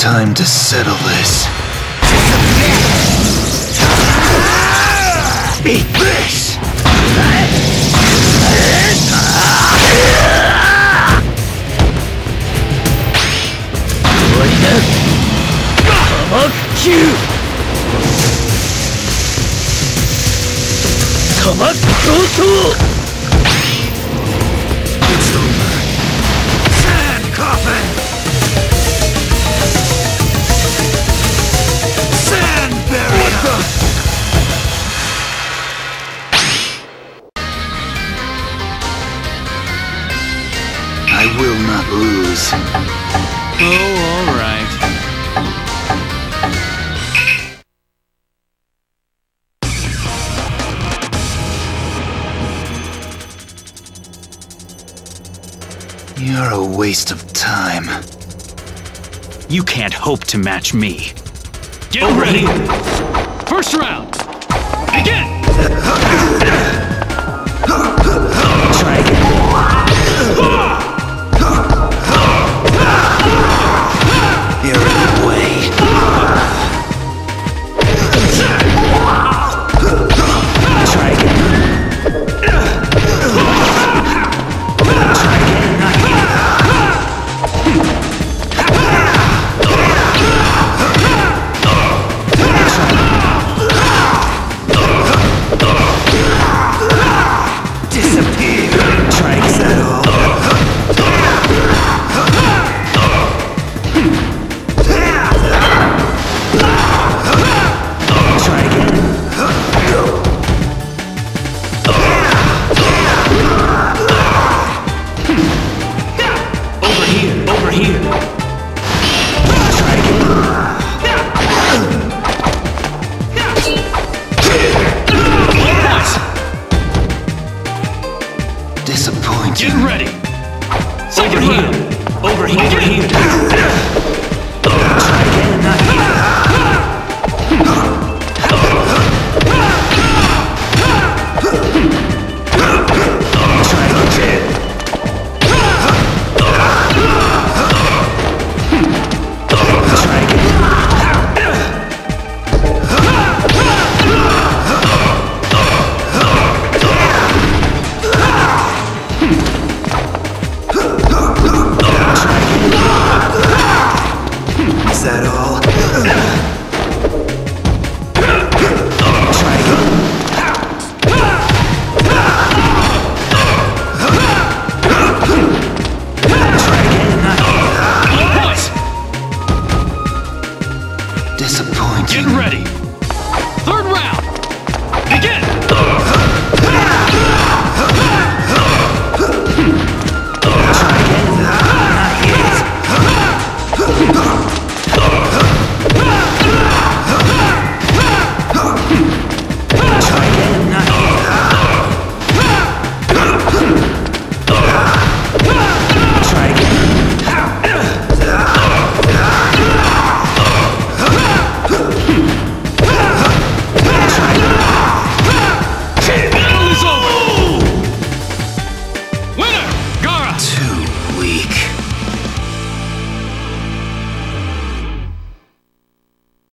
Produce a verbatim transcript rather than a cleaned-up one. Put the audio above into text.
Time to settle this. Eat this! It's over. Sand coffin! Sand barrier! I will not lose. Oh, all right. You're a waste of time. You can't hope to match me. Get ready! First round! Begin! Try again. You're in the way. Try again. Try again, not here. Disappear. Try again. Is that all? Try again. Over here, over here. Try again. What? Disappointing. Get ready. Over here, over here, over here. Try again, not here. Try again. Try again. Is that all? Try again. Try again, not here. What? Disappointing. Get ready.